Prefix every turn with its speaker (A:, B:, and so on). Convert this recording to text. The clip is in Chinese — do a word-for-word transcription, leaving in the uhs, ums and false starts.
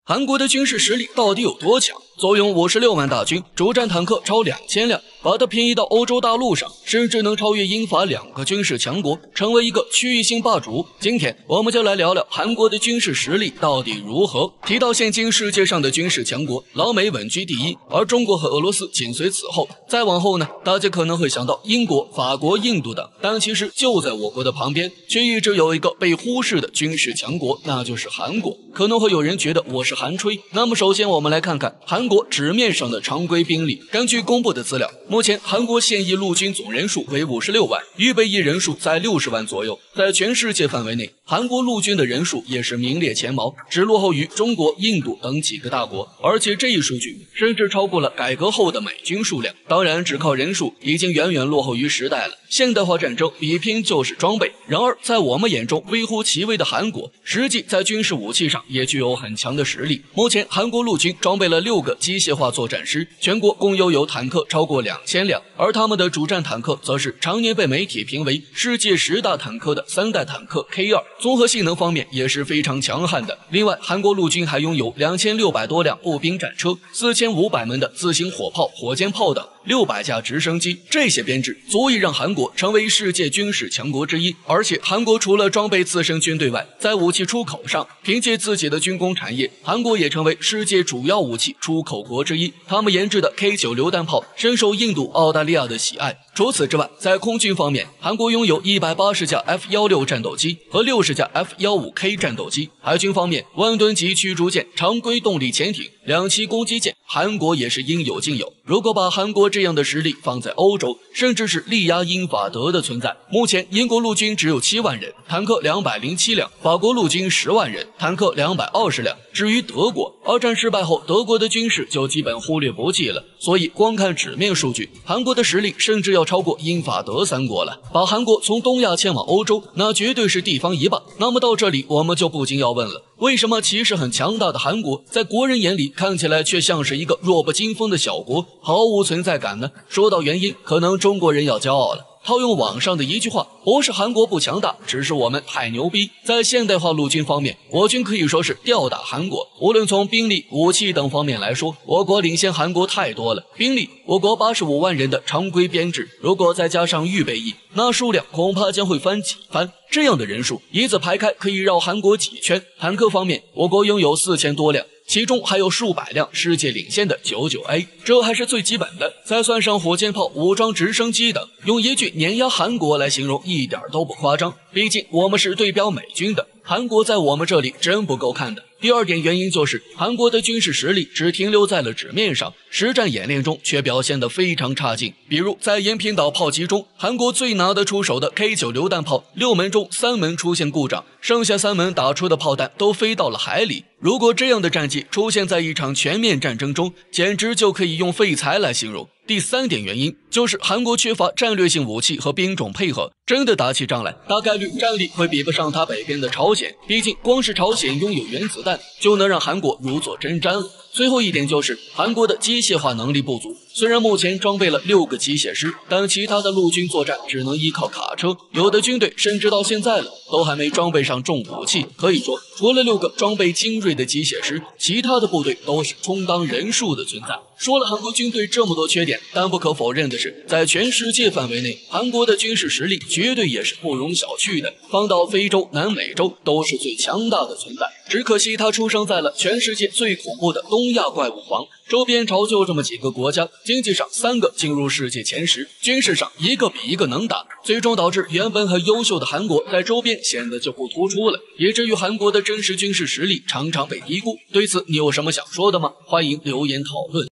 A: 韩国的军事实力到底有多强？坐拥五十六万大军，主战坦克超两千辆，把它偏移到欧洲大陆上，甚至能超越英法两个军事强国，成为一个区域性霸主。今天我们就来聊聊韩国的军事实力到底如何。提到现今世界上的军事强国，老美稳居第一，而中国和俄罗斯紧随此后。再往后呢，大家可能会想到英国、法国、印度等，但其实就在我国的旁边，却一直有一个被忽视的军事强国，那就是韩国。可能会有人觉得我是韩吹，那么首先我们来看看韩国纸面上的常规兵力。根据公布的资料，目前韩国现役陆军总人数为五十六万，预备役人数在六十万左右。在全世界范围内，韩国陆军的人数也是名列前茅，只落后于中国、印度等几个大国，而且这一数据甚至超过了改革后的美军数量。当然，只靠人数已经远远落后于时代了。现代化战争比拼就是装备，然而在我们眼中微乎其微的韩国，实际在军事武器上也具有很强的实力。目前韩国陆军装备了六个机械化作战师，全国共拥有坦克超过两千辆，而他们的主战坦克则是常年被媒体评为世界十大坦克的三代坦克 K 二， 综合性能方面也是非常强悍的。另外，韩国陆军还拥有两千六百多辆步兵战车，四千五百门的自行火炮、火箭炮等，六百架直升机，这些编制足以让韩国成为世界军事强国之一。而且韩国除了装备自身军队外，在武器出口上，凭借自己的军工产业，韩国也成为世界主要武器出口国之一。他们研制的 K 九 榴弹炮深受印度、澳大利亚的喜爱。除此之外，在空军方面，韩国拥有一百八十架 F 十六 战斗机和六十架 F 十五 K 战斗机。海军方面，万吨级驱逐舰、常规动力潜艇、两栖攻击舰，韩国也是应有尽有。如果把韩国这样的实力放在欧洲，甚至是力压英法德的存在。目前英国陆军只有七万人，坦克两百零七辆；法国陆军十万人，坦克两百二十辆。至于德国，二战失败后，德国的军事就基本忽略不计了。所以光看纸面数据，韩国的实力甚至要超过英法德三国了。把韩国从东亚迁往欧洲，那绝对是地方一霸。那么到这里，我们就不禁要问了，为什么其实很强大的韩国，在国人眼里看起来却像是一个弱不禁风的小国，毫无存在感呢？说到原因，可能中国人要骄傲了。套用网上的一句话，不是韩国不强大，只是我们太牛逼。在现代化陆军方面，我军可以说是吊打韩国。无论从兵力、武器等方面来说，我国领先韩国太多了。兵力，我国八十五万人的常规编制，如果再加上预备役，那数量恐怕将会翻几番。这样的人数一字排开，可以绕韩国几圈。坦克方面，我国拥有四千多辆，其中还有数百辆世界领先的 九九 A， 这还是最基本的。再算上火箭炮、武装直升机等，用一句碾压韩国来形容一点都不夸张。毕竟我们是对标美军的，韩国在我们这里真不够看的。第二点原因就是韩国的军事实力只停留在了纸面上，实战演练中却表现得非常差劲。比如在延坪岛炮击中，韩国最拿得出手的 K 九 榴弹炮，六门中三门出现故障，剩下三门打出的炮弹都飞到了海里。如果这样的战绩出现在一场全面战争中，简直就可以用废材来形容。第三点原因就是韩国缺乏战略性武器和兵种配合，真的打起仗来，大概率战力会比不上他北边的朝鲜，毕竟光是朝鲜拥有原子弹就能让韩国如坐针毡了。最后一点就是韩国的机械化能力不足，虽然目前装备了六个机械师，但其他的陆军作战只能依靠卡车，有的军队甚至到现在了都还没装备上重武器。可以说，除了六个装备精锐的机械师，其他的部队都是充当人数的存在。说了韩国军队这么多缺点，但不可否认的是，在全世界范围内，韩国的军事实力绝对也是不容小觑的，放到非洲、南美洲都是最强大的存在。只可惜他出生在了全世界最恐怖的东亚怪物黄，周边朝就这么几个国家，经济上三个进入世界前十，军事上一个比一个能打，最终导致原本很优秀的韩国在周边显得就不突出了，以至于韩国的真实军事实力常常被低估。对此你有什么想说的吗？欢迎留言讨论。